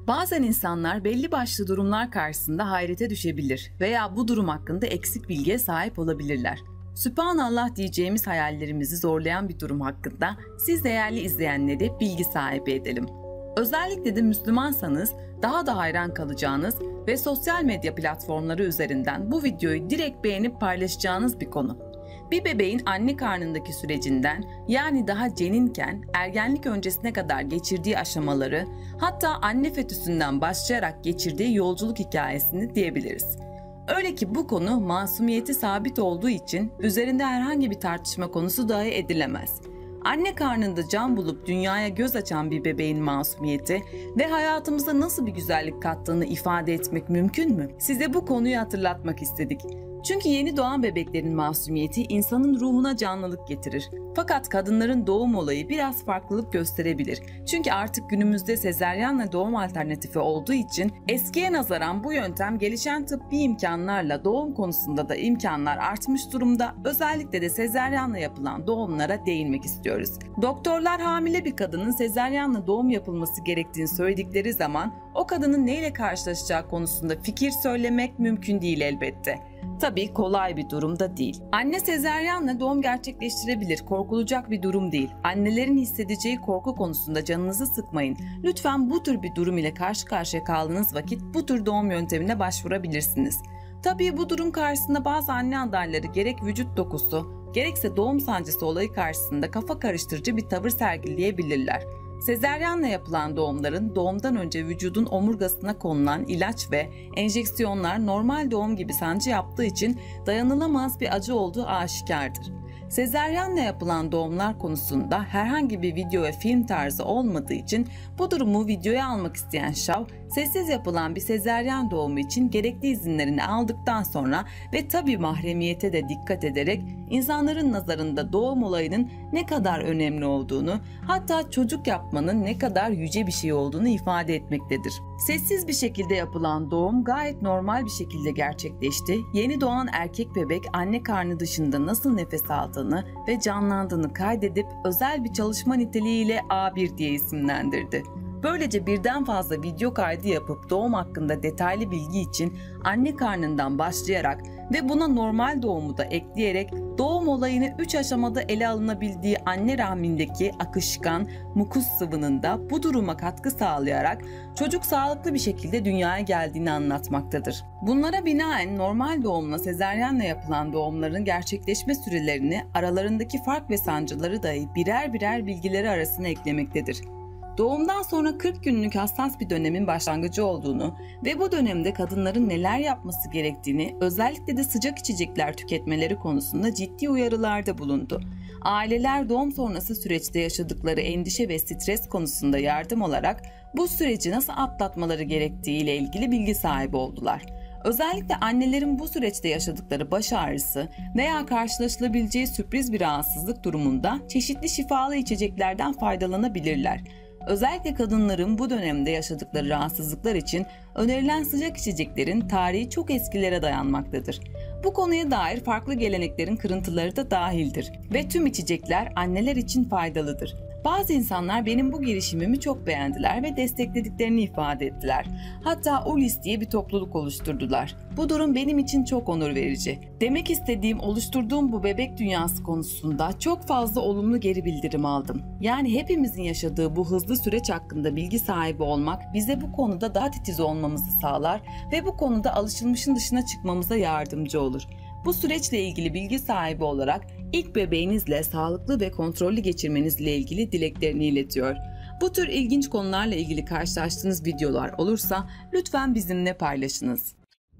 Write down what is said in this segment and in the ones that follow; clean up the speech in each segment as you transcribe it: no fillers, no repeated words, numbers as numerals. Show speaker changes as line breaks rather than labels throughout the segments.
Bazen insanlar belli başlı durumlar karşısında hayrete düşebilir veya bu durum hakkında eksik bilgiye sahip olabilirler. Sübhanallah diyeceğimiz hayallerimizi zorlayan bir durum hakkında siz değerli izleyenleri bilgi sahibi edelim. Özellikle de Müslümansanız daha da hayran kalacağınız ve sosyal medya platformları üzerinden bu videoyu direkt beğenip paylaşacağınız bir konu. Bir bebeğin anne karnındaki sürecinden, yani daha ceninken ergenlik öncesine kadar geçirdiği aşamaları, hatta anne fetüsünden başlayarak geçirdiği yolculuk hikayesini diyebiliriz. Öyle ki bu konu masumiyeti sabit olduğu için üzerinde herhangi bir tartışma konusu dahi edilemez. Anne karnında can bulup dünyaya göz açan bir bebeğin masumiyeti ve hayatımıza nasıl bir güzellik kattığını ifade etmek mümkün mü? Size bu konuyu hatırlatmak istedik. Çünkü yeni doğan bebeklerin masumiyeti insanın ruhuna canlılık getirir. Fakat kadınların doğum olayı biraz farklılık gösterebilir. Çünkü artık günümüzde sezaryenle doğum alternatifi olduğu için eskiye nazaran bu yöntem gelişen tıbbi imkanlarla doğum konusunda da imkanlar artmış durumda. Özellikle de sezaryenle yapılan doğumlara değinmek istiyoruz. Doktorlar hamile bir kadının sezaryenle doğum yapılması gerektiğini söyledikleri zaman o kadının neyle karşılaşacağı konusunda fikir söylemek mümkün değil elbette. Tabii kolay bir durum da değil. Anne sezaryenle doğum gerçekleştirebilir, korkulacak bir durum değil. Annelerin hissedeceği korku konusunda canınızı sıkmayın. Lütfen bu tür bir durum ile karşı karşıya kaldığınız vakit bu tür doğum yöntemine başvurabilirsiniz. Tabii bu durum karşısında bazı anne adayları gerek vücut dokusu, gerekse doğum sancısı olayı karşısında kafa karıştırıcı bir tavır sergileyebilirler. Sezaryenle yapılan doğumların doğumdan önce vücudun omurgasına konulan ilaç ve enjeksiyonlar normal doğum gibi sancı yaptığı için dayanılamaz bir acı olduğu aşikardır. Sezaryenle yapılan doğumlar konusunda herhangi bir video ve film tarzı olmadığı için bu durumu videoya almak isteyen şav, sessiz yapılan bir sezaryen doğumu için gerekli izinlerini aldıktan sonra ve tabii mahremiyete de dikkat ederek insanların nazarında doğum olayının ne kadar önemli olduğunu, hatta çocuk yapmanın ne kadar yüce bir şey olduğunu ifade etmektedir. Sessiz bir şekilde yapılan doğum gayet normal bir şekilde gerçekleşti. Yeni doğan erkek bebek anne karnı dışında nasıl nefes aldığını ve canlandığını kaydedip özel bir çalışma niteliğiyle A1 diye isimlendirdi. Böylece birden fazla video kaydı yapıp doğum hakkında detaylı bilgi için anne karnından başlayarak ve buna normal doğumu da ekleyerek doğum olayını 3 aşamada ele alınabildiği anne rahmindeki akışkan mukus sıvının da bu duruma katkı sağlayarak çocuk sağlıklı bir şekilde dünyaya geldiğini anlatmaktadır. Bunlara binaen normal doğumla sezaryenle yapılan doğumların gerçekleşme sürelerini, aralarındaki fark ve sancıları dahi birer birer bilgileri arasına eklemektedir. Doğumdan sonra 40 günlük hassas bir dönemin başlangıcı olduğunu ve bu dönemde kadınların neler yapması gerektiğini, özellikle de sıcak içecekler tüketmeleri konusunda ciddi uyarılarda bulundu. Aileler doğum sonrası süreçte yaşadıkları endişe ve stres konusunda yardım olarak bu süreci nasıl atlatmaları gerektiği ile ilgili bilgi sahibi oldular. Özellikle annelerin bu süreçte yaşadıkları baş ağrısı veya karşılaşılabileceği sürpriz bir rahatsızlık durumunda çeşitli şifalı içeceklerden faydalanabilirler. Özellikle kadınların bu dönemde yaşadıkları rahatsızlıklar için önerilen sıcak içeceklerin tarihi çok eskilere dayanmaktadır. Bu konuya dair farklı geleneklerin kırıntıları da dahildir ve tüm içecekler anneler için faydalıdır. Bazı insanlar benim bu girişimimi çok beğendiler ve desteklediklerini ifade ettiler. Hatta Ulis diye bir topluluk oluşturdular. Bu durum benim için çok onur verici. Demek istediğim, oluşturduğum bu bebek dünyası konusunda çok fazla olumlu geri bildirim aldım. Yani hepimizin yaşadığı bu hızlı süreç hakkında bilgi sahibi olmak bize bu konuda daha titiz olmamızı sağlar ve bu konuda alışılmışın dışına çıkmamıza yardımcı olur. Bu süreçle ilgili bilgi sahibi olarak ilk bebeğinizle sağlıklı ve kontrollü geçirmenizle ilgili dileklerini iletiyor. Bu tür ilginç konularla ilgili karşılaştığınız videolar olursa lütfen bizimle paylaşınız.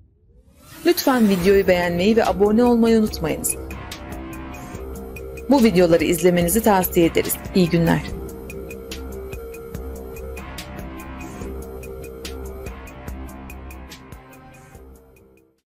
Lütfen videoyu beğenmeyi ve abone olmayı unutmayınız. Bu videoları izlemenizi tavsiye ederiz. İyi günler.